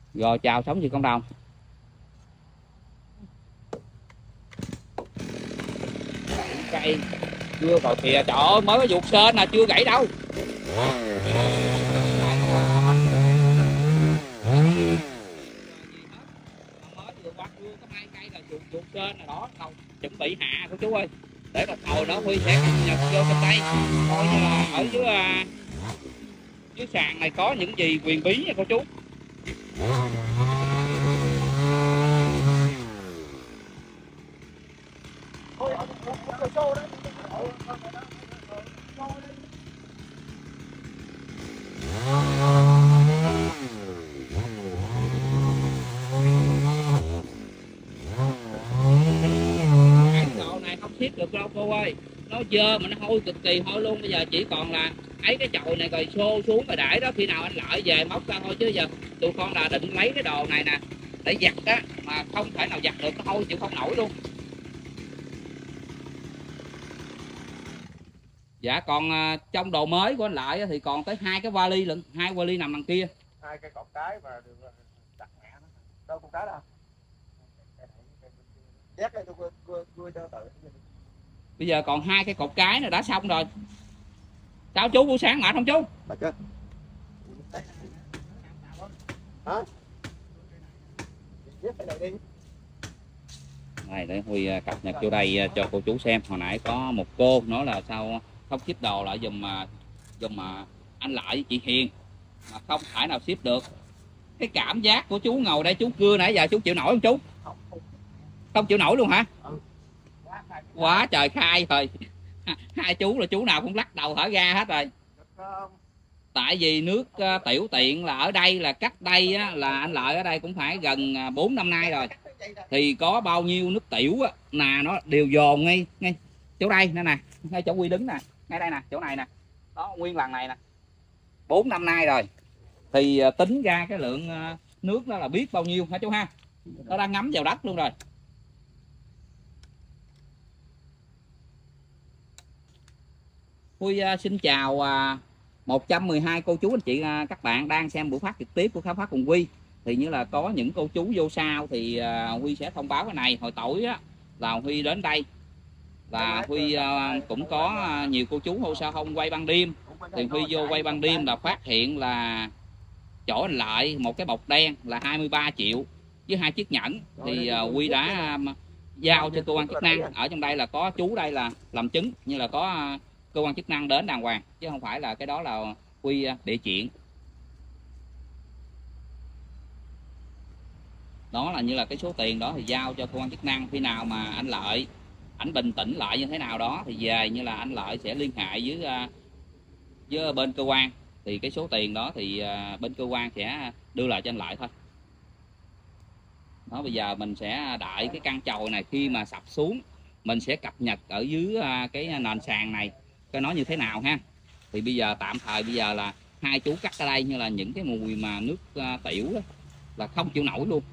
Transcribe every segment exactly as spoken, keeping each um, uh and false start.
Rồi chào sống chị cộng đồng. Cây chưa rồi kìa, trời ơi mới có vuột sên là chưa gãy đâu. Mới vừa qua cưa có hai cây là vuột vuột sên rồi đó, đầu chuẩn bị hạ của chú ơi. Để một hồi đó Huy sẽ cập nhật vô trong đây coi như là ở dưới dưới sàn này có những gì quyền bí nha cô chú. Xiết được đâu cô ơi, nó dơ mà nó hôi cực kỳ hôi luôn. Bây giờ chỉ còn là ấy cái chậu này rồi xô xuống rồi để đó, khi nào anh lợi về móc ra thôi. Chứ giờ tụi con là định lấy cái đồ này nè để giặt á, mà không thể nào giặt được, nó hôi chịu không nổi luôn. Dạ còn uh, trong đồ mới của anh Lợi thì còn tới hai cái vali lận, hai vali nằm đằng kia. Hai cái cột cái mà được đặt mẹ nó. Đâu cột cái đâu. Dắt đây tôi cưa cưa cho tự. Bây giờ còn hai cái cột cái này đã xong rồi. Sao chú buổi sáng mệt không chú? Mệt chứ. Hả? Này để Huy cập nhật vô đây cho cô chú xem. Hồi nãy có một cô nói là sao không ship đồ lại dùm mà dùm mà anh Lợi với chị Hiền mà không phải nào ship được. Cái cảm giác của chú ngồi đây chú cưa nãy giờ chú chịu nổi không chú? Không chịu nổi luôn hả? Quá trời khai rồi. Hai chú là chú nào cũng lắc đầu thở ra hết rồi. Tại vì nước uh, tiểu tiện là ở đây là cách đây á, là anh Lợi ở đây cũng phải gần bốn năm nay rồi. Thì có bao nhiêu nước tiểu á, là nó đều dồn ngay ngay chỗ đây nè nè, ngay chỗ Huy đứng nè, ngay đây nè, chỗ này nè. Đó nguyên lần này nè. bốn năm nay rồi. Thì uh, tính ra cái lượng uh, nước đó là biết bao nhiêu hả chú ha? Nó đang ngấm vào đất luôn rồi. Huy uh, xin chào uh, một trăm mười hai cô chú anh chị uh, các bạn đang xem buổi phát trực tiếp của Khám Phá Cùng Huy. Thì như là có những cô chú vô sau thì uh, Huy sẽ thông báo cái này. Hồi tối á, là Huy đến đây là Huy uh, cũng có uh, nhiều cô chú hôm sau không quay ban đêm. Thì Huy vô quay ban đêm là phát hiện là chỗ anh Lợi một cái bọc đen là hai mươi ba triệu với hai chiếc nhẫn. Thì uh, Huy đã um, giao cho cơ quan chức năng. Ở trong đây là có chú đây là làm chứng như là có uh, cơ quan chức năng đến đàng hoàng, chứ không phải là cái đó là Huy địa chuyện. Đó là như là cái số tiền đó thì giao cho cơ quan chức năng. Khi nào mà anh Lợi ảnh bình tĩnh lại như thế nào đó thì về như là anh Lợi sẽ liên hệ với với bên cơ quan. Thì cái số tiền đó thì bên cơ quan sẽ đưa lại cho anh Lợi thôi. Đó, bây giờ mình sẽ đợi cái căn chòi này khi mà sập xuống mình sẽ cập nhật ở dưới cái nền sàn này coi nó như thế nào ha. Thì bây giờ tạm thời bây giờ là hai chú cắt ở đây như là những cái mùi mà nước uh, tiểu đó, là không chịu nổi luôn.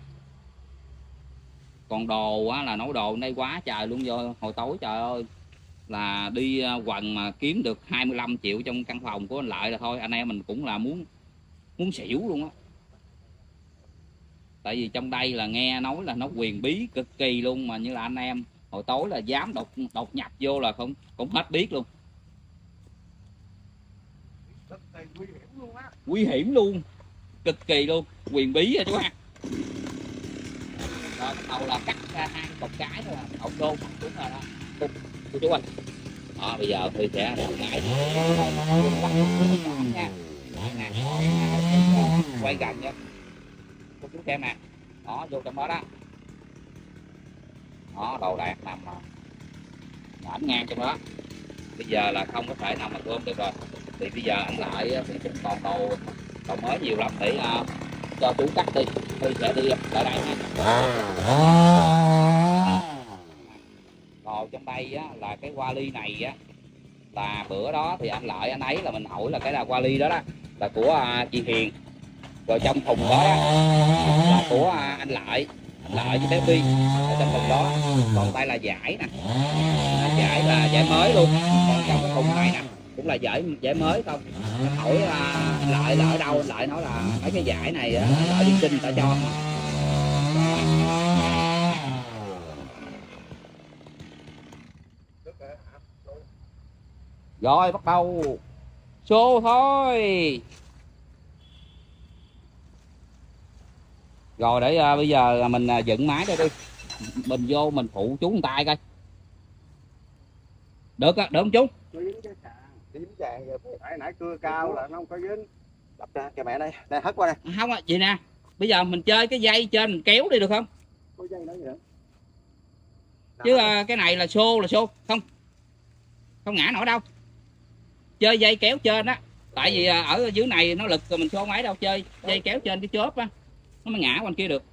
Còn đồ á, là nấu đồ đây quá trời luôn. Vô hồi tối trời ơi là đi uh, quần mà kiếm được hai mươi lăm triệu trong căn phòng của anh Lợi là thôi anh em mình cũng là muốn muốn xỉu luôn á. Tại vì trong đây là nghe nói là nó quyền bí cực kỳ luôn, mà như là anh em hồi tối là dám đột đột nhập vô là không cũng hết biết luôn. Nguy hiểm luôn á. Nguy hiểm luôn, cực kỳ luôn, quyền bí á chú ha. Rồi bắt đầu là cắt ra hai cột cái thôi, hậu đô đúng rồi đó. Cô chú ơi. Đó bây giờ thì sẽ làm lại nha. Quay gần nha. Cô chú xem nè. Đó vô trong đó đó. Đó đồ đạc nằm ảnh ngang trong đó. Bây giờ là không có thể nào mà gom được rồi. Thì bây giờ anh Lợi thì cũng còn đồ đồ mới nhiều lắm để uh, cho chú cắt đi. Tôi sẽ đi lại đây nha. Rồi trong đây á, là cái vali này á, là bữa đó thì anh Lợi anh ấy là mình hỏi là cái là vali đó đó là của uh, chị Hiền. Rồi trong thùng đó, đó là của uh, anh Lợi Lợi với bé Bi ở trong thùng đó. Còn đây là giải nè, giải là giải mới luôn. Còn trong cái thùng này nè cũng là giải giải mới không. Hỏi anh Lợi là ở đâu, anh Lợi nói là mấy cái giải này Lợi đi xin ta cho. Rồi bắt đầu xô thôi. Rồi để uh, bây giờ mình uh, dựng máy đây đi, mình vô mình phụ chú một tay coi được á, được không chú? Dính vàng rồi, nãy nãy cưa cao là nó không có dính. Đập ra kìa mẹ đây, đây hất qua đây. Không á, vậy nè, bây giờ mình chơi cái dây trên mình kéo đi được không? Có dây nữa gì nữa? Chứ uh, cái này là xô là xô, không không ngã nổi đâu. Chơi dây kéo trên á, tại vì uh, ở dưới này nó lực rồi mình xô máy đâu, chơi dây kéo trên cái chớp á nó mới ngã qua bên kia được.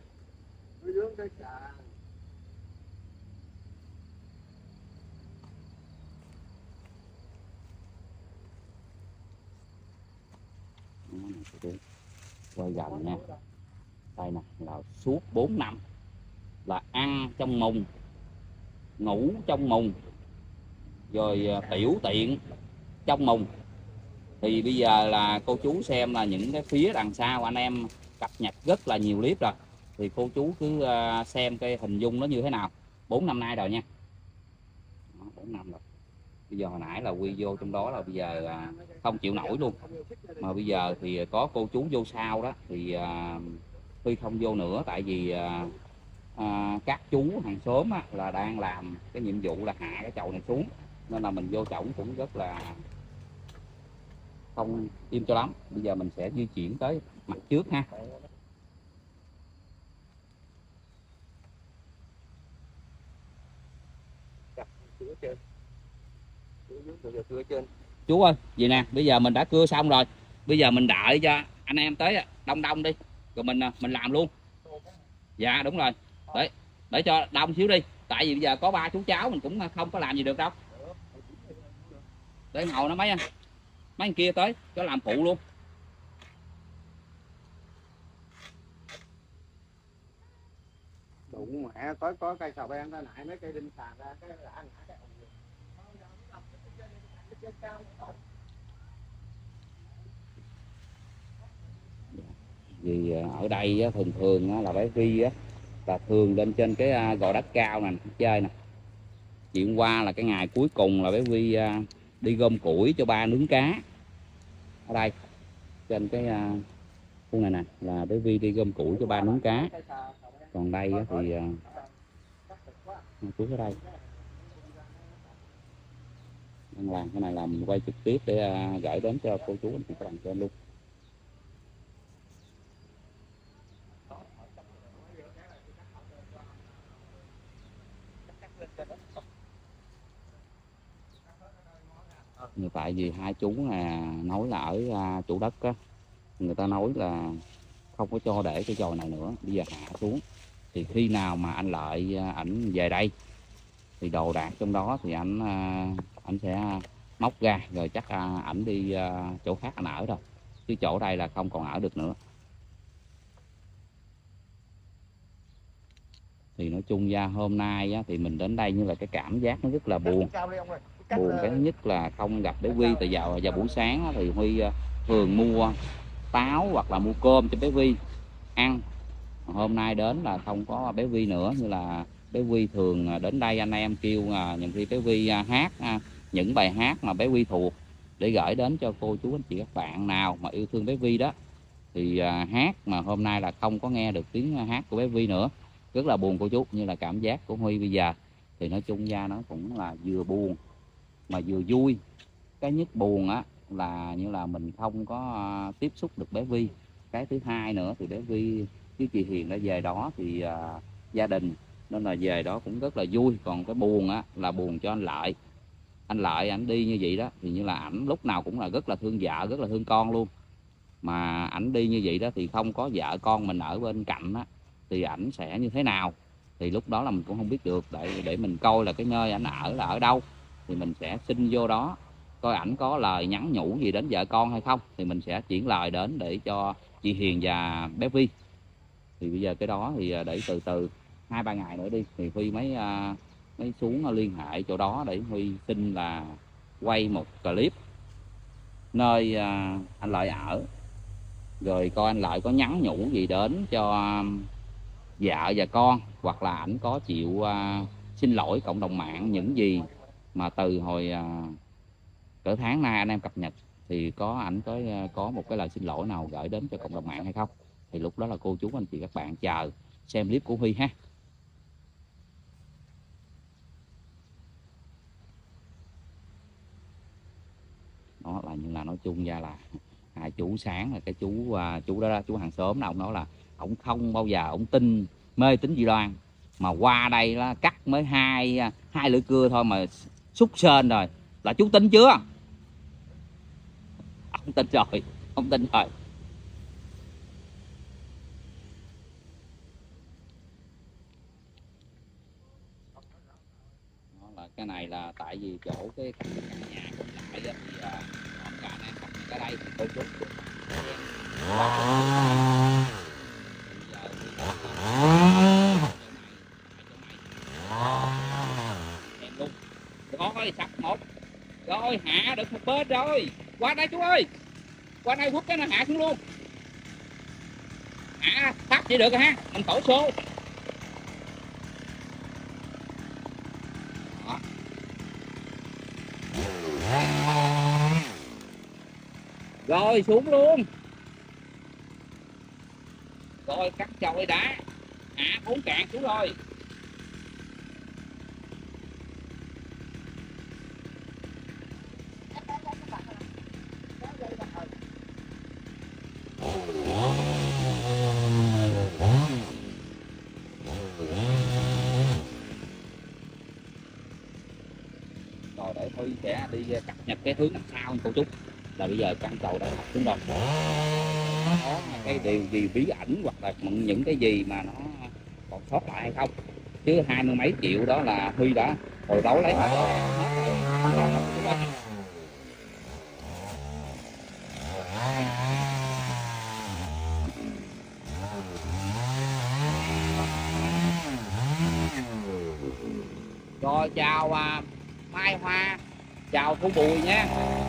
Quay gần nha, đây nè là suốt bốn năm là ăn trong mùng, ngủ trong mùng, rồi tiểu tiện trong mùng. Thì bây giờ là cô chú xem là những cái phía đằng sau anh em cập nhật rất là nhiều clip rồi, thì cô chú cứ xem cái hình dung nó như thế nào. Bốn năm nay rồi nha, bốn năm rồi. Bây giờ hồi nãy là quy vô trong đó là bây giờ không chịu nổi luôn, mà bây giờ thì có cô chú vô sau đó thì Huy không vô nữa, tại vì à, các chú hàng xóm á, là đang làm cái nhiệm vụ là hạ cái chậu này xuống, nên là mình vô chổng cũng rất là không im cho lắm. Bây giờ mình sẽ di chuyển tới mặt trước ha. Chú ơi, vậy nè, bây giờ mình đã cưa xong rồi, bây giờ mình đợi cho anh em tới đông đông đi, rồi mình mình làm luôn. Dạ đúng rồi, để để cho đông xíu đi, tại vì bây giờ có ba chú cháu mình cũng không có làm gì được đâu. Để ngồi nó mấy anh mấy anh kia tới cho làm phụ luôn. Đụng mẹ có có cây sầu ben ta nại mấy cây đinh sàn ra cái là ăn cái vì ở đây thường thường là bé Vi là thường lên trên cái gò đất cao nè chơi nè. Chuyện qua là cái ngày cuối cùng là bé Vi đi gom củi cho ba nướng cá ở đây trên cái khu này nè, là bé Vi đi gom củi cho ba nướng cá. Còn đây thì chú ở đây đang làm cái này, làm quay trực tiếp để gửi đến cho cô chú anh chị các bạn trên luôn. Như tại vì hai chú là nói là ở chủ đất á, người ta nói là không có cho để cái chòi này nữa, bây giờ hạ xuống thì khi nào mà anh Lợi ảnh về đây thì đồ đạc trong đó thì ảnh ảnh sẽ móc ra, rồi chắc ảnh đi chỗ khác anh ở rồi, chứ chỗ đây là không còn ở được nữa. Thì nói chung ra hôm nay á, thì mình đến đây như là cái cảm giác nó rất là buồn. Buồn cái thứ nhất là không gặp bé Vi. Từ vào vào buổi sáng á, thì Huy thường mua táo hoặc là mua cơm cho bé Vi ăn. Hôm nay đến là không có bé Vi nữa, như là bé Vi thường đến đây anh em kêu những khi bé Vi hát những bài hát mà bé Vi thuộc để gửi đến cho cô chú anh chị các bạn nào mà yêu thương bé Vi đó, thì hát mà hôm nay là không có nghe được tiếng hát của bé Vi nữa, rất là buồn cô chú. Như là cảm giác của Huy bây giờ thì nói chung ra nó cũng là vừa buồn mà vừa vui. Cái nhất buồn á là như là mình không có uh, tiếp xúc được bé Vi. Cái thứ hai nữa thì bé Vi với chị Hiền đã về đó thì uh, gia đình, nên là về đó cũng rất là vui. Còn cái buồn á là buồn cho anh Lợi. Anh Lợi ảnh đi như vậy đó thì như là ảnh lúc nào cũng là rất là thương vợ, rất là thương con luôn. Mà ảnh đi như vậy đó thì không có vợ con mình ở bên cạnh á thì ảnh sẽ như thế nào, thì lúc đó là mình cũng không biết được. Để để mình coi là cái nơi ảnh ở là ở đâu thì mình sẽ xin vô đó, coi ảnh có lời nhắn nhủ gì đến vợ con hay không, thì mình sẽ chuyển lời đến để cho chị Hiền và bé Vi. Thì bây giờ cái đó thì để từ từ hai ba ngày nữa đi thì Huy mới mới xuống liên hệ chỗ đó để Huy xin là quay một clip nơi à, anh Lợi ở, rồi coi anh Lợi có nhắn nhủ gì đến cho vợ và con, hoặc là ảnh có chịu à, xin lỗi cộng đồng mạng những gì mà từ hồi à, cỡ tháng nay anh em cập nhật, thì có ảnh có có một cái lời xin lỗi nào gửi đến cho cộng đồng mạng hay không, thì lúc đó là cô chú anh chị các bạn chờ xem clip của Huy ha. Đó là nhưng là nói chung ra là hai chú Sáng là cái chú à, chú đó chú hàng xóm đó, ông nói là ông không bao giờ ông tin mê tín dị đoan, mà qua đây là cắt mới hai hai lưỡi cưa thôi mà xúc sên rồi là chú tin chưa? Ông tin rồi, ông tin rồi. Đó là cái này là tại vì chỗ cái căn nhà cũng lại á, thì à, ông cả anh em cập nhật ở đây thì cô chú em luôn. Rồi sắp một rồi, hạ được một bên rồi, qua đây chú ơi, qua đây quất cái nó hạ xuống luôn, hạ thắp chỉ được rồi ha, mình tổ số. Đó. Rồi xuống luôn, rồi cắt chồi đã, hạ bốn cạn xuống rồi. Rồi để Huy sẽ đi cập nhật cái hướng đằng sau cô chú, là bây giờ căn cầu đã thọc xuống rồi. Có cái điều gì bí ẩn hoặc là những cái gì mà nó còn sót lại hay không, chứ hai mươi mấy triệu đó là Huy đã hồi đấu lấy hết rồi. Rồi chào à, Mai Hoa, chào Thu Bùi nha.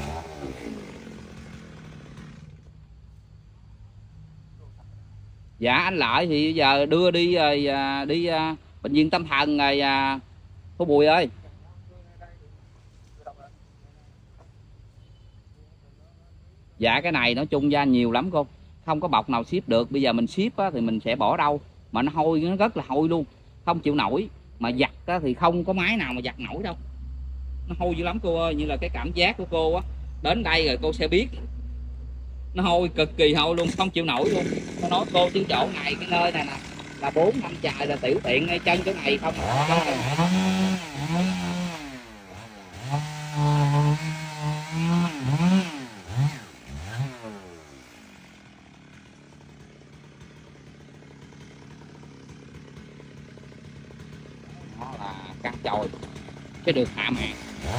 Dạ anh Lợi thì bây giờ đưa đi rồi à, đi à, bệnh viện tâm thần rồi à, Thu Bùi ơi. Dạ cái này nói chung ra nhiều lắm cô, không có bọc nào ship được. Bây giờ mình ship á, thì mình sẽ bỏ đâu mà nó hôi, nó rất là hôi luôn, không chịu nổi. Mà giặt á, thì không có máy nào mà giặt nổi đâu, nó hôi dữ lắm cô ơi. Như là cái cảm giác của cô á, đến đây rồi cô sẽ biết, nó hôi cực kỳ hôi luôn, không chịu nổi luôn. Nó nói cô chứ chỗ này cái nơi này nè là bốn năm trời là tiểu tiện ngay chân chỗ này không. Nó là căn chồi sẽ được hạ mạn.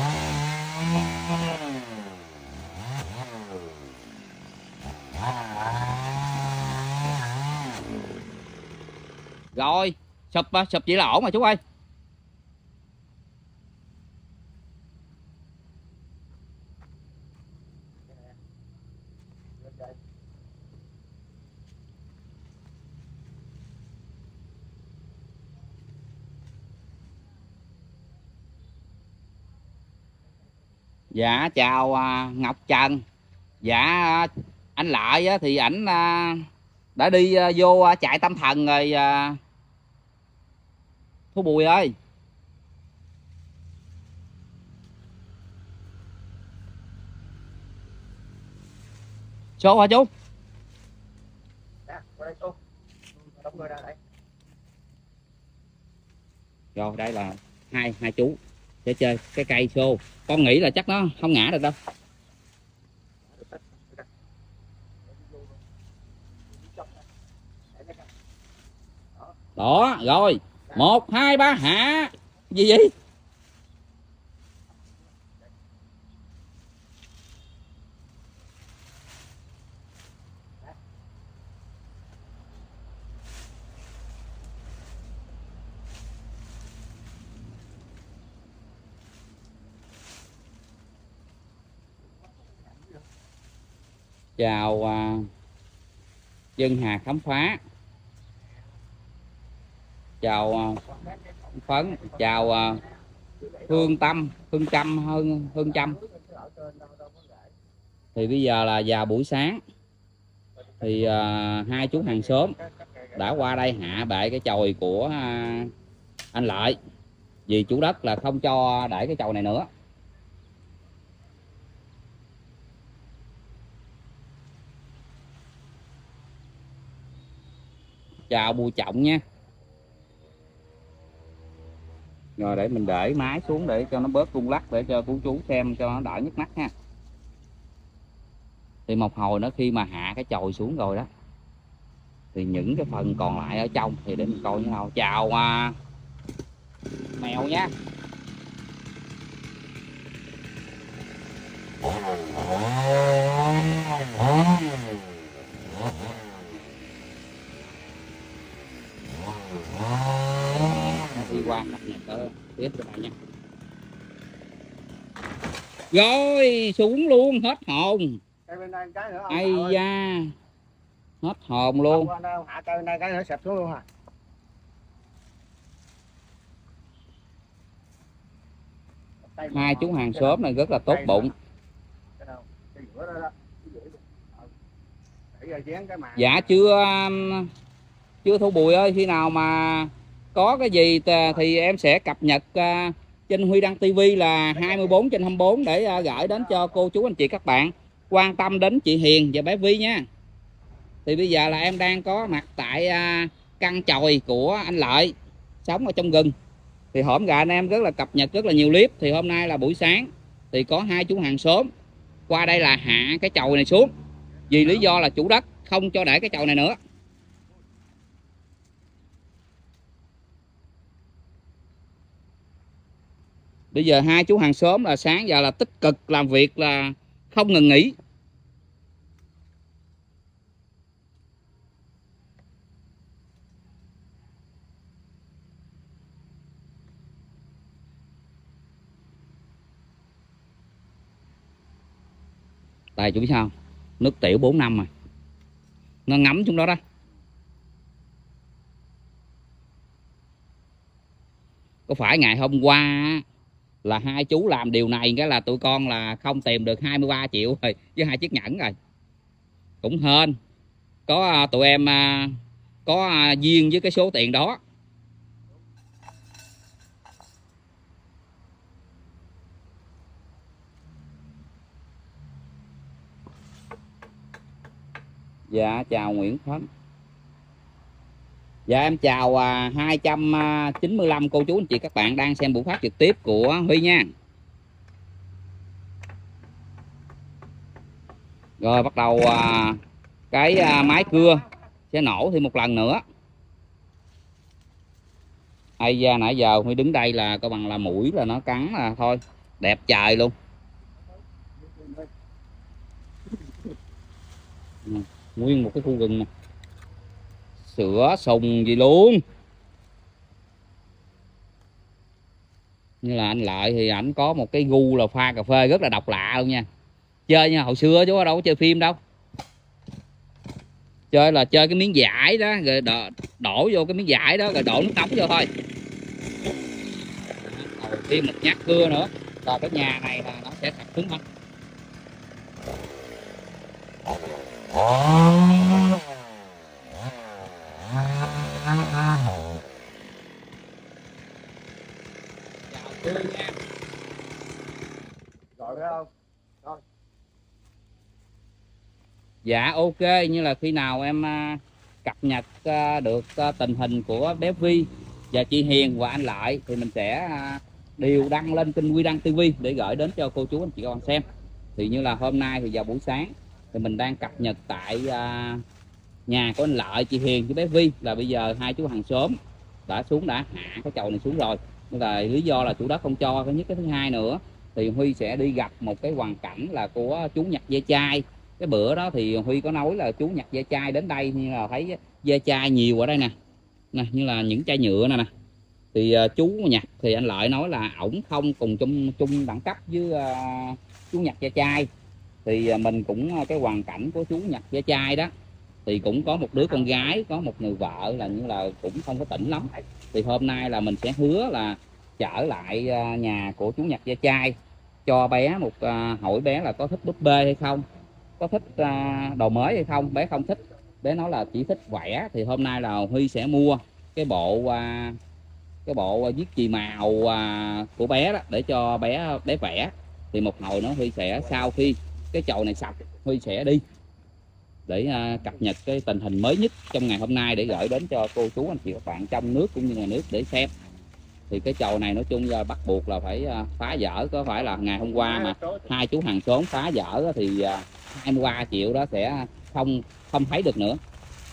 Rồi sụp sụp chỉ là ổn mà chú ơi. Dạ chào à, Ngọc Trần. Dạ anh Lợi á, thì ảnh à, đã đi à, vô à, trại tâm thần rồi à, Thu Bùi ơi. Số hả chú? Rồi đây là hai hai chú sẽ chơi cái cây xô, con nghĩ là chắc nó không ngã được đâu. Đó rồi, một hai ba hạ. Gì vậy? chào uh, Dân Hà Khám Phá, chào uh, Phấn, chào uh, Hương Tâm, Hương Trâm, Hương Hương Trâm. Thì bây giờ là vào buổi sáng thì uh, hai chú hàng xóm đã qua đây hạ bệ cái chòi của uh, anh Lợi, vì chủ đất là không cho để cái chòi này nữa. Chào Bùi Trọng nha. Rồi để mình để máy xuống để cho nó bớt rung lắc, để cho cô chú xem cho nó đỡ nhức mắt ha. Thì một hồi nó khi mà hạ cái chòi xuống rồi đó, thì những cái phần còn lại ở trong thì để mình coi như nào. Chào uh, mèo nha. Đi qua cập nhật ở tiếp cho bạn nha. Rồi xuống luôn, hết hồn. Ây da, hết hồn luôn. Hạ cây này cái nữa sập xuống luôn hả? Hai chú hàng xóm này rất là tốt bụng. Dạ chưa chưa Thu Bùi ơi, khi nào mà có cái gì thì em sẽ cập nhật trên Huy Đăng ti vi là hai mươi bốn trên hai mươi bốn để gửi đến cho cô chú anh chị các bạn quan tâm đến chị Hiền và bé Vi nha. Thì bây giờ là em đang có mặt tại căn chòi của anh Lợi sống ở trong rừng. Thì hổm gà anh em rất là cập nhật rất là nhiều clip. Thì hôm nay là buổi sáng thì có hai chú hàng xóm qua đây là hạ cái chòi này xuống, vì lý do là chủ đất không cho để cái chòi này nữa. Bây giờ hai chú hàng xóm là sáng giờ là tích cực làm việc là không ngừng nghỉ. Đây chú biết sao, nước tiểu bốn năm mà nó ngấm trong đó đó. Có phải ngày hôm qua là hai chú làm điều này cái là tụi con là không tìm được hai mươi ba triệu rồi với hai chiếc nhẫn rồi. Cũng hên có tụi em có duyên với cái số tiền đó. Dạ chào Nguyễn Phấn. Dạ em chào à, hai trăm chín mươi lăm cô chú anh chị các bạn đang xem buổi phát trực tiếp của Huy nha. Rồi bắt đầu à, cái à, máy cưa sẽ nổ thêm một lần nữa. Hay da nãy giờ Huy đứng đây là có bằng là mũi là nó cắn là thôi đẹp trời luôn. Nguyên một cái khu rừng này. Sữa sùng gì luôn. Như là anh Lợi thì ảnh có một cái gu là pha cà phê rất là độc lạ luôn nha. Chơi như hồi xưa chú đâu có chơi phim đâu. Chơi là chơi cái miếng vải đó, rồi đổ, đổ vô cái miếng vải đó, rồi đổ nước nóng vô thôi. Rồi thêm một nhát cưa nữa. Rồi cái nhà này là nó sẽ sạch xuống thôi. Chào Tươi nha. Rồi phải không? Rồi. Dạ ok, như là khi nào em cập nhật được tình hình của bé Vi và chị Hiền và anh Lợi thì mình sẽ đều đăng lên kênh Huy Đăng ti vi để gửi đến cho cô chú anh chị con xem. Thì như là hôm nay thì vào buổi sáng thì mình đang cập nhật tại nhà của anh Lợi, chị Hiền với bé Vi là bây giờ hai chú hàng xóm đã xuống đã hạ cái chậu này xuống rồi. Nhưng là lý do là chủ đất không cho. Cái nhất cái thứ hai nữa thì Huy sẽ đi gặp một cái hoàn cảnh là của chú Nhật ve chai. Cái bữa đó thì Huy có nói là chú Nhật ve chai đến đây nhưng là thấy ve chai nhiều ở đây nè, nè như là những chai nhựa này nè. Thì uh, chú Nhật thì anh Lợi nói là ổng không cùng chung chung đẳng cấp với uh, chú Nhật ve chai, thì mình cũng cái hoàn cảnh của chú Nhật Ve Chai đó thì cũng có một đứa con gái, có một người vợ là như là cũng không có tỉnh lắm, thì hôm nay là mình sẽ hứa là trở lại nhà của chú Nhật Ve Chai cho bé một uh, hỏi bé là có thích búp bê hay không, có thích uh, đồ mới hay không. Bé không thích, bé nói là chỉ thích vẽ. Thì hôm nay là Huy sẽ mua cái bộ uh, cái bộ viết chì màu uh, của bé đó để cho bé bé vẽ. Thì một hồi nữa Huy sẽ, sau khi cái chầu này sạch, Huy sẽ đi để uh, cập nhật cái tình hình mới nhất trong ngày hôm nay để gửi đến cho cô chú anh chị các bạn trong nước cũng như ngoài nước để xem. Thì cái chầu này nói chung là bắt buộc là phải uh, phá dỡ. Có phải là ngày hôm qua mà hai chú hàng xóm phá dỡ thì uh, hai mươi ba triệu đó sẽ không không thấy được nữa.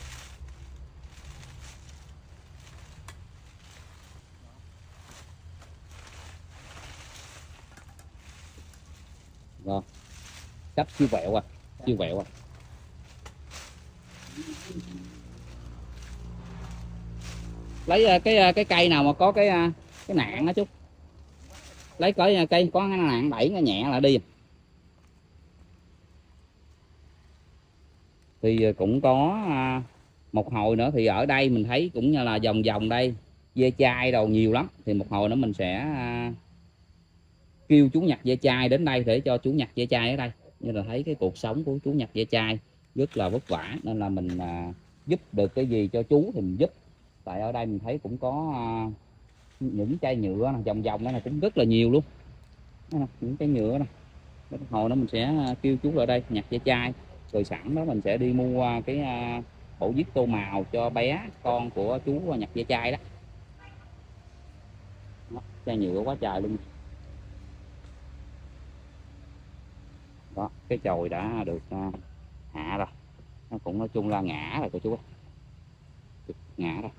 Rồi, cách siêu vẹo à, siêu vẹo à. Lấy cái cái cây nào mà có cái cái nạn đó chút, lấy cái cây có cái nạn đẩy nó nhẹ lại đi. Thì cũng có một hồi nữa thì ở đây mình thấy cũng như là vòng vòng đây ve chai đầu nhiều lắm. Thì một hồi nữa mình sẽ kêu chú Nhật Ve Chai đến đây để cho chú Nhật Ve Chai ở đây. Như là thấy cái cuộc sống của chú Nhật Ve Chai rất là vất vả, nên là mình à, giúp được cái gì cho chú thì mình giúp. Tại ở đây mình thấy cũng có à, những chai nhựa này, vòng vòng đó này cũng rất là nhiều luôn. Đó, những cái nhựa này. Hồi đó mình sẽ kêu chú ở đây Nhật Ve Chai, rồi sẵn đó mình sẽ đi mua cái à, bộ viết tô màu cho bé con của chú Nhật Ve Chai đó. Đó, chai nhựa quá trời luôn. Đó, cái chồi đã được uh, hạ rồi, nó cũng nói chung là ngã rồi cô chú ơi, ngã rồi.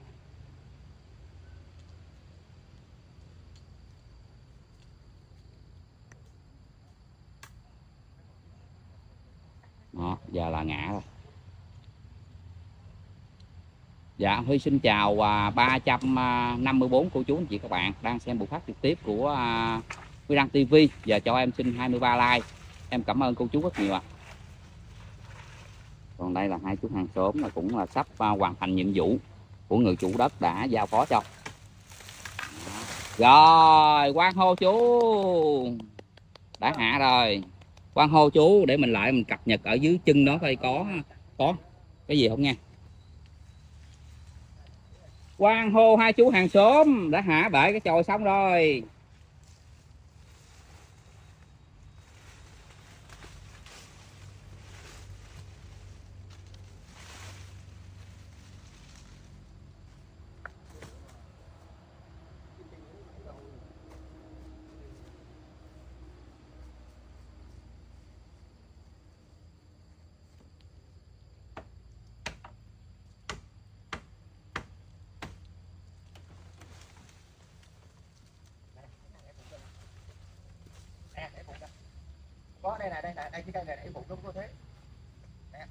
Đó, giờ là ngã rồi. Dạ Huy xin chào uh, ba trăm năm mươi bốn cô chú anh chị các bạn đang xem buổi phát trực tiếp của uh, Huy Đăng ti vi. Giờ cho em xin hai mươi ba like. Em cảm ơn cô chú rất nhiều ạ. À. Còn đây là hai chú hàng xóm là cũng là sắp uh, hoàn thành nhiệm vụ của người chủ đất đã giao phó cho. Rồi, quan hô chú. Đã hạ rồi. Quan hô chú để mình lại mình cập nhật ở dưới chân đó coi có có cái gì không nha. Quan hô hai chú hàng xóm đã hạ bể cái chòi xong rồi. Có đây này, đây này, đây cái cây này để phụ nó có thế. Nè.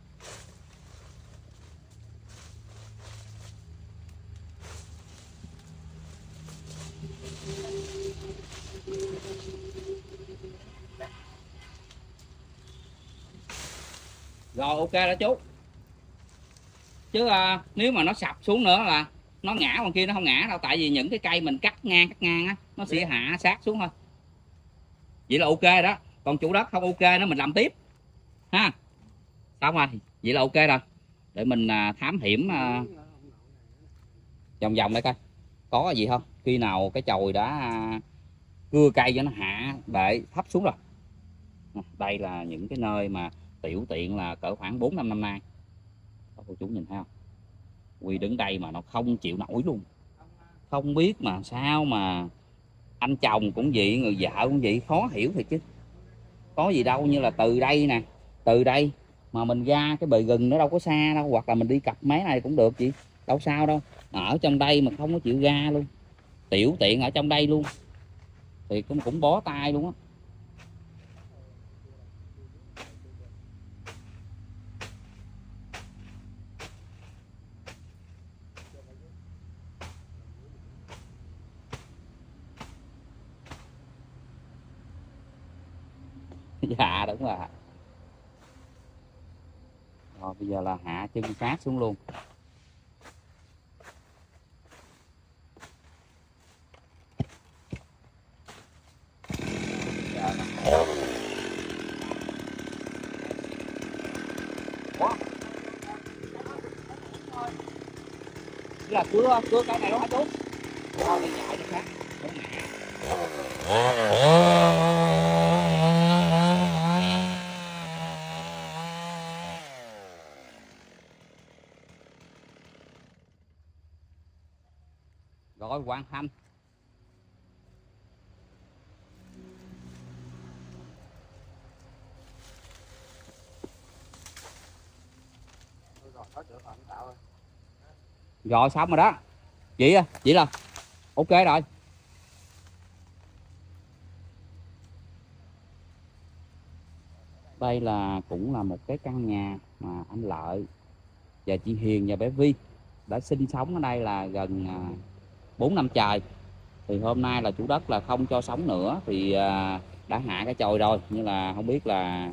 Rồi ok đó chú. Chứ à, nếu mà nó sập xuống nữa là nó ngã, còn kia nó không ngã đâu, tại vì những cái cây mình cắt ngang cắt ngang á nó sẽ hạ sát xuống thôi. Vậy là ok đó. Còn chủ đất không ok nữa mình làm tiếp ha. Xong rồi, vậy là ok rồi. Để mình à, thám hiểm à, vòng vòng đây coi có gì không. Khi nào cái chồi đã à, cưa cây cho nó hạ bệ thấp xuống rồi. Đây là những cái nơi mà tiểu tiện là cỡ khoảng bốn năm năm nay. Đó, cô chú nhìn thấy không? Huy đứng đây mà nó không chịu nổi luôn. Không biết mà sao mà anh chồng cũng vậy, người vợ cũng vậy, khó hiểu thiệt chứ. Có gì đâu, như là từ đây nè, từ đây mà mình ra cái bề gừng nó đâu có xa đâu, hoặc là mình đi cặp máy này cũng được chị, đâu sao đâu. Ở trong đây mà không có chịu ra luôn, tiểu tiện ở trong đây luôn thì cũng cũng bó tay luôn á. Dạ đúng rồi. Rồi bây giờ là hạ chân sát xuống luôn. Là cưa cưa cái này đó hả chú? Rồi đi chạy đi khác. Rồi hoàn thành. Rồi xong rồi đó. Chị à, chị là ok rồi. Đây là cũng là một cái căn nhà mà anh Lợi và chị Hiền và bé Vi đã sinh sống ở đây là gần bốn năm trời. Thì hôm nay là chủ đất là không cho sống nữa thì đã hạ cái chòi rồi, nhưng là không biết là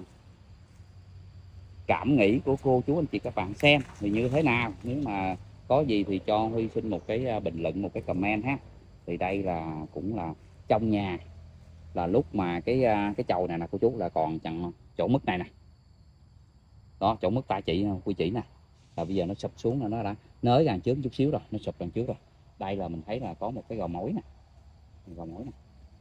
cảm nghĩ của cô chú anh chị các bạn xem thì như thế nào. Nếu mà có gì thì cho Huy xin một cái bình luận, một cái comment ha. Thì đây là cũng là trong nhà, là lúc mà cái cái chòi này nè cô chú là còn chẳng chỗ mức này nè, đó chỗ mức tay chị quy chỉ nè, là bây giờ nó sụp xuống là nó đã nới gần trước chút xíu rồi, nó sụp gần trước rồi. Đây là mình thấy là có một cái gò mối nè, gò mối nè.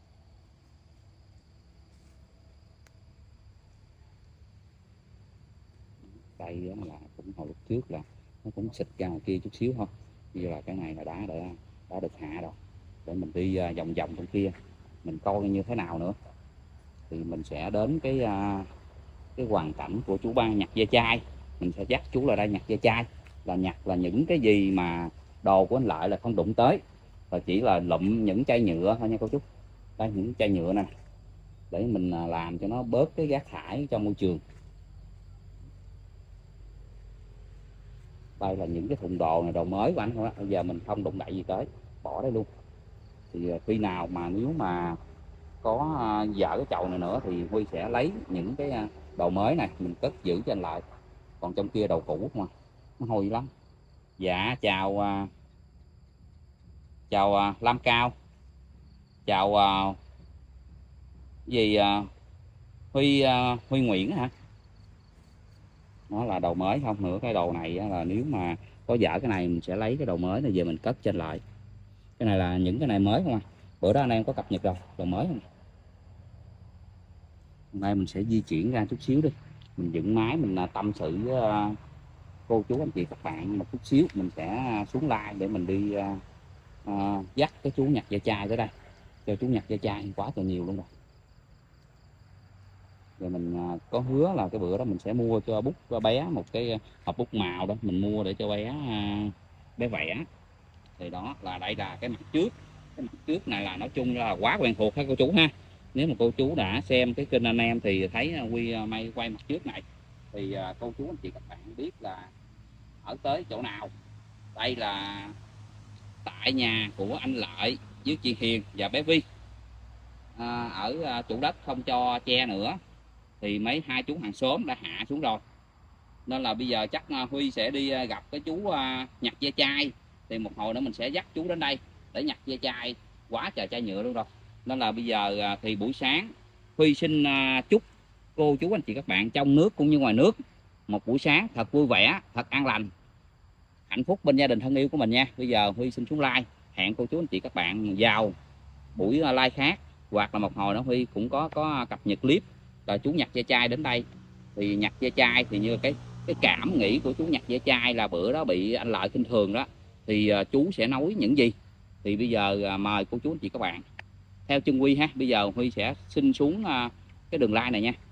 Đây là cũng hồi lúc trước là nó cũng xịt ra ngoài kia chút xíu thôi. Bây giờ là cái này là đã đã, đã được hạ rồi, để mình đi vòng vòng bên kia mình coi như thế nào nữa. Thì mình sẽ đến cái cái hoàn cảnh của chú ba nhặt ve chai. Mình sẽ dắt chú là đây nhặt ve chai, là nhặt là những cái gì mà đồ của anh Lợi là không đụng tới, và chỉ là lụm những chai nhựa thôi nha cô chú. Đây những chai nhựa nè, để mình làm cho nó bớt cái rác thải trong môi trường. Đây là những cái thùng đồ này, đồ mới của anh thôi. Bây giờ mình không đụng đậy gì tới, bỏ đây luôn. Thì khi nào mà nếu mà có dở cái chậu này nữa thì Huy sẽ lấy những cái đồ mới này mình cất giữ cho anh Lợi. Còn trong kia đồ cũ mà nó hôi lắm. Dạ chào chào Lam Cao, chào gì Huy Huy Nguyễn hả? Nó là đồ mới không nữa. Cái đồ này là nếu mà có dở cái này mình sẽ lấy cái đồ mới này về mình cất trên lại. Cái này là những cái này mới không à. Bữa đó anh em có cập nhật rồi, đồ mới không. Hôm nay mình sẽ di chuyển ra chút xíu đi, mình dựng máy mình tâm sự với cô chú anh chị các bạn một chút xíu. Mình sẽ xuống live để mình đi uh, dắt cái chú nhặt ve chai tới đây cho chú nhặt ve chai quá trời nhiều luôn rồi. Rồi mình uh, có hứa là cái bữa đó mình sẽ mua cho bút cho bé một cái hộp bút màu đó, mình mua để cho bé uh, bé vẽ. Thì đó là đây là cái mặt trước. Cái mặt trước này là nói chung là quá quen thuộc ha cô chú ha. Nếu mà cô chú đã xem cái kênh anh em thì thấy Huy may quay mặt trước này thì cô chú anh chị các bạn biết là ở tới chỗ nào. Đây là tại nhà của anh Lợi với chị Hiền và bé Vi. À, ở chủ đất không cho che nữa thì mấy hai chú hàng xóm đã hạ xuống rồi, nên là bây giờ chắc Huy sẽ đi gặp cái chú nhặt ve chai. Thì một hồi nữa mình sẽ dắt chú đến đây để nhặt ve chai, quá trời chai nhựa luôn rồi. Nên là bây giờ thì buổi sáng Huy xin chúc cô chú anh chị các bạn trong nước cũng như ngoài nước một buổi sáng thật vui vẻ, thật an lành, hạnh phúc bên gia đình thân yêu của mình nha. Bây giờ Huy xin xuống like, hẹn cô chú anh chị các bạn vào buổi like khác, hoặc là một hồi nữa Huy cũng có có cập nhật clip là chú nhặt ve chai đến đây. Thì nhặt ve chai thì như cái cái cảm nghĩ của chú nhặt ve chai là bữa đó bị anh Lợi khinh thường đó, thì chú sẽ nói những gì. Thì bây giờ mời cô chú anh chị các bạn theo chân Huy ha. Bây giờ Huy sẽ xin xuống cái đường like này nha.